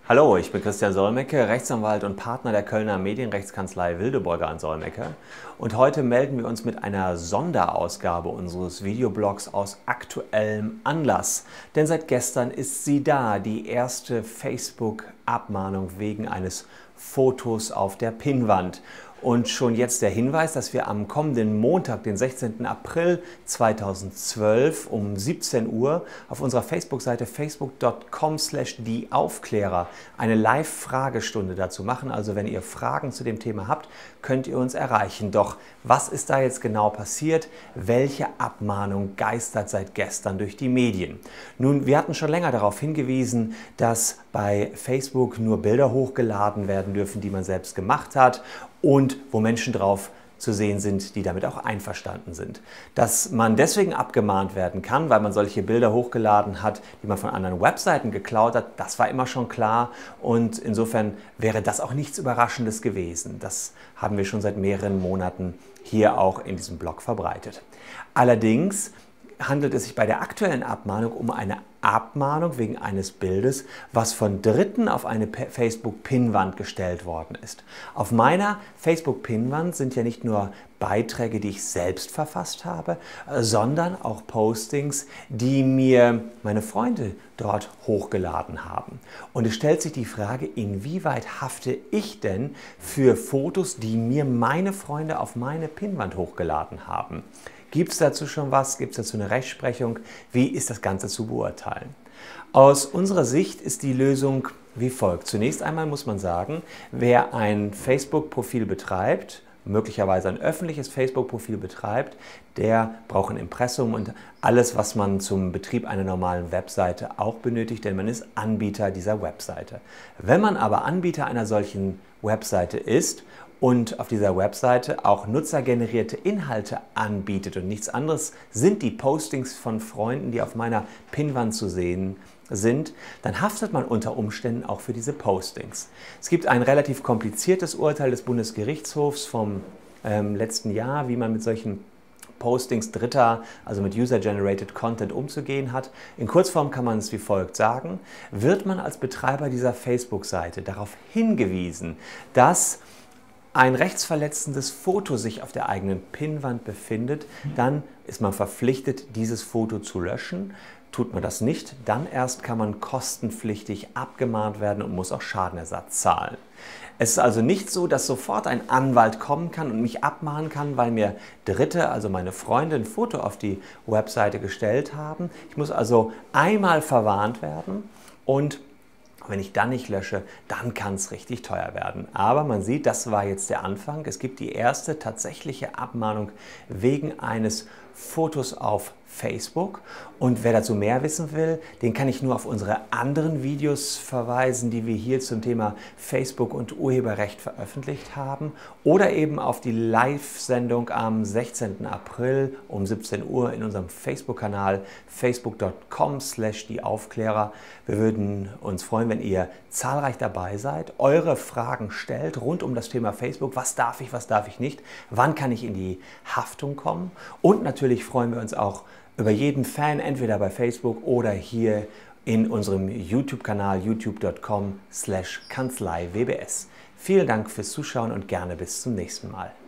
Hallo, ich bin Christian Solmecke, Rechtsanwalt und Partner der Kölner Medienrechtskanzlei Wildeborger & Solmecke. Und heute melden wir uns mit einer Sonderausgabe unseres Videoblogs aus aktuellem Anlass. Denn seit gestern ist sie da, die erste Facebook-Abmahnung wegen eines Fotos auf der Pinnwand. Und schon jetzt der Hinweis, dass wir am kommenden Montag, den 16. April 2012 um 17 Uhr auf unserer Facebook-Seite facebook.com/dieaufklärer eine Live-Fragestunde dazu machen. Also wenn ihr Fragen zu dem Thema habt, könnt ihr uns erreichen. Doch was ist da jetzt genau passiert? Welche Abmahnung geistert seit gestern durch die Medien? Nun, wir hatten schon länger darauf hingewiesen, dass bei Facebook nur Bilder hochgeladen werden dürfen, die man selbst gemacht hat und wo Menschen drauf zu sehen sind, die damit auch einverstanden sind. Dass man deswegen abgemahnt werden kann, weil man solche Bilder hochgeladen hat, die man von anderen Webseiten geklaut hat, das war immer schon klar und insofern wäre das auch nichts Überraschendes gewesen. Das haben wir schon seit mehreren Monaten hier auch in diesem Blog verbreitet. Allerdings handelt es sich bei der aktuellen Abmahnung um eine Abmahnung wegen eines Bildes, was von Dritten auf eine Facebook-Pinnwand gestellt worden ist. Auf meiner Facebook-Pinnwand sind ja nicht nur Beiträge, die ich selbst verfasst habe, sondern auch Postings, die mir meine Freunde dort hochgeladen haben. Und es stellt sich die Frage, inwieweit hafte ich denn für Fotos, die mir meine Freunde auf meine Pinnwand hochgeladen haben? Gibt es dazu schon was? Gibt es dazu eine Rechtsprechung? Wie ist das Ganze zu beurteilen? Aus unserer Sicht ist die Lösung wie folgt. Zunächst einmal muss man sagen, wer ein Facebook-Profil betreibt, möglicherweise ein öffentliches Facebook-Profil betreibt, der braucht ein Impressum und alles, was man zum Betrieb einer normalen Webseite auch benötigt, denn man ist Anbieter dieser Webseite. Wenn man aber Anbieter einer solchen Webseite ist und auf dieser Webseite auch nutzergenerierte Inhalte anbietet und nichts anderes sind die Postings von Freunden, die auf meiner Pinnwand zu sehen sind, dann haftet man unter Umständen auch für diese Postings. Es gibt ein relativ kompliziertes Urteil des Bundesgerichtshofs vom letzten Jahr, wie man mit solchen Postings Dritter, also mit User-Generated Content umzugehen hat. In Kurzform kann man es wie folgt sagen: Wird man als Betreiber dieser Facebook-Seite darauf hingewiesen, dass ein rechtsverletzendes Foto sich auf der eigenen Pinnwand befindet, dann ist man verpflichtet, dieses Foto zu löschen. Tut man das nicht, dann erst kann man kostenpflichtig abgemahnt werden und muss auch Schadenersatz zahlen. Es ist also nicht so, dass sofort ein Anwalt kommen kann und mich abmahnen kann, weil mir Dritte, also meine Freunde, ein Foto auf die Webseite gestellt haben. Ich muss also einmal verwarnt werden und wenn ich dann nicht lösche, dann kann es richtig teuer werden. Aber man sieht, das war jetzt der Anfang. Es gibt die erste tatsächliche Abmahnung wegen eines Fotos auf Facebook. Und wer dazu mehr wissen will, den kann ich nur auf unsere anderen Videos verweisen, die wir hier zum Thema Facebook und Urheberrecht veröffentlicht haben. Oder eben auf die Live-Sendung am 16. April um 17 Uhr in unserem Facebook-Kanal facebook.com/dieaufklärer. Wir würden uns freuen, wenn ihr zahlreich dabei seid, eure Fragen stellt rund um das Thema Facebook. Was darf ich nicht? Wann kann ich in die Haftung kommen? Und natürlich freuen wir uns auch über jeden Fan, entweder bei Facebook oder hier in unserem YouTube-Kanal youtube.com/kanzleiwbs. Vielen Dank fürs Zuschauen und gerne bis zum nächsten Mal.